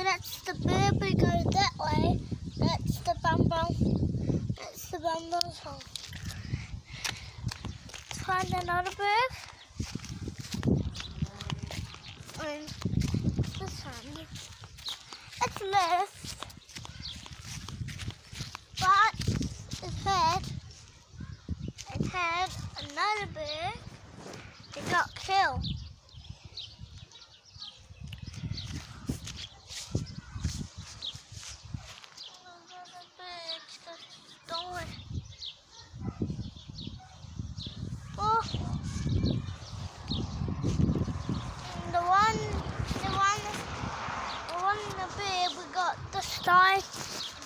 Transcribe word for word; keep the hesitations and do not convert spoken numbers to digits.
that's the bird. We go that way. That's the bumble. That's the bumble's hole. Let's find another bird. And this one. It's left. But it had, it had another bird that got killed. Another bird got stolen. Oh, and the one, the one, the one, the bird we got this time.